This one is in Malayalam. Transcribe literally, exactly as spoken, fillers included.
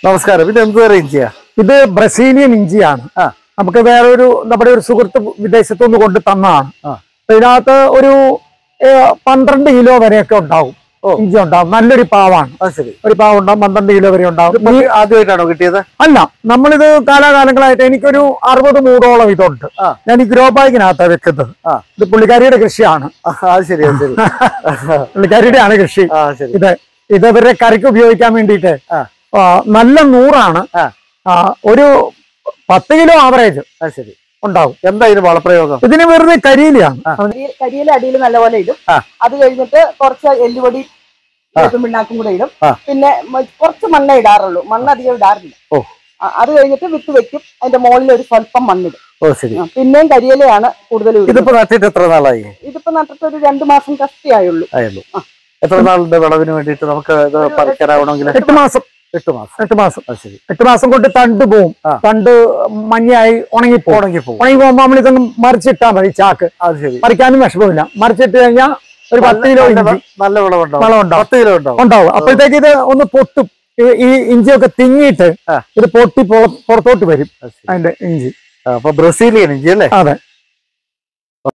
നമസ്കാരം. ഇത് എന്ത് തരം ഇഞ്ചിയാ? ഇത് ബ്രസീലിയൻ ഇഞ്ചിയാണ്. നമുക്ക് വേറൊരു നമ്മുടെ ഒരു സുഹൃത്ത് വിദേശത്തുനിന്ന് കൊണ്ട് തന്നതാണ്. ഇതിനകത്ത് ഒരു പന്ത്രണ്ട് കിലോ വരെയൊക്കെ ഉണ്ടാവും, ഇഞ്ചി ഉണ്ടാവും. നല്ലൊരു പാവാണ്. ശരി, ഒരു പാവം ഉണ്ടാവും, പന്ത്രണ്ട് കിലോ വരെ ഉണ്ടാവും. ആദ്യമായിട്ടാണോ കിട്ടിയത്? അല്ല, നമ്മളിത് കാലാകാലങ്ങളായിട്ട് എനിക്കൊരു അറുപത് മൂടോളം ഇതുണ്ട്. ഞാൻ ഈ ഗ്രോ ബാഗിനകത്താണ് വെക്കുന്നത്. ഇത് പുള്ളിക്കാരിയുടെ കൃഷിയാണ്. ശരി ശരി പുള്ളിക്കാരിയുടെ ആണ് കൃഷി. ഇത് ഇത് ഇവരുടെ കറിക്ക് ഉപയോഗിക്കാൻ വേണ്ടിയിട്ട് നല്ല നൂറാണ്. ഒരു പത്ത് കിലോ ആവറേജ് ശരി ഉണ്ടാവും. എന്താ ഇതിന് വളപ്രയോഗം? ഇതിന് വെറുതെ കരിയിലാണ്. കരിയില അടിയിൽ നല്ലപോലെ ഇടും. അത് കഴിഞ്ഞിട്ട് കുറച്ച് എല്ലുപൊടി പിണ്ണാക്കും കൂടെ ഇടും. പിന്നെ കുറച്ച് മണ്ണേ ഇടാറുള്ളൂ, മണ്ണ് അധികം ഇടാറില്ല. അത് കഴിഞ്ഞിട്ട് വിത്ത് വെക്കും, അതിന്റെ മുകളിൽ ഒരു സ്വല്പം മണ്ണിടും. പിന്നെയും കരിയിലയാണ് കൂടുതൽ. ഇതിപ്പോ നട്ടിട്ട് എത്ര നാളായി? ഇതിപ്പോ നട്ടിട്ട് ഒരു രണ്ടു മാസം കഷ്ടിയായുള്ളൂ. എത്ര നാളിന്റെ വിളവിന് വേണ്ടിട്ട് നമുക്ക് ഇത് പറിക്കാനാവണമെങ്കിൽ? എട്ട് മാസം എട്ട് മാസം എട്ട് മാസം എട്ട് മാസം കൊണ്ട് തണ്ട് പോവും. തണ്ട് മഞ്ഞയായി ഉണങ്ങിപ്പോ ഉണങ്ങിപ്പോ ഉണങ്ങി പോകുമ്പോ നമ്മളിതൊന്ന് മറിച്ചിട്ടാ മതി. ചാക്ക് പറിക്കാനും വിഷമമില്ല. മറിച്ചിട്ട് കഴിഞ്ഞാൽ ഒരു പത്ത് കിലോ നല്ല വിളവുണ്ടാവും. വളമുണ്ടാവും, പത്ത് കിലോ ഉണ്ടാവും ഉണ്ടാവും. അപ്പോഴത്തേക്ക് ഇത് ഒന്ന് പൊട്ടും. ഈ ഇഞ്ചിയൊക്കെ തിങ്ങിയിട്ട് ഇത് പൊട്ടി പുറത്തോട്ട് വരും അതിന്റെ ഇഞ്ചി. അപ്പൊ ബ്രസീലിയൻ ഇഞ്ചി അല്ലേ? അതെ.